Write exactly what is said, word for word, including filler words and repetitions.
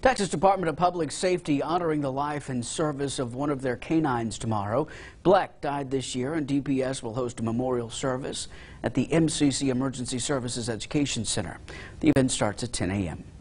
Texas Department of Public Safety honoring the life and service of one of their canines tomorrow. Bleck died this year, and D P S will host a memorial service at the M C C Emergency Services Education Center. The event starts at ten a m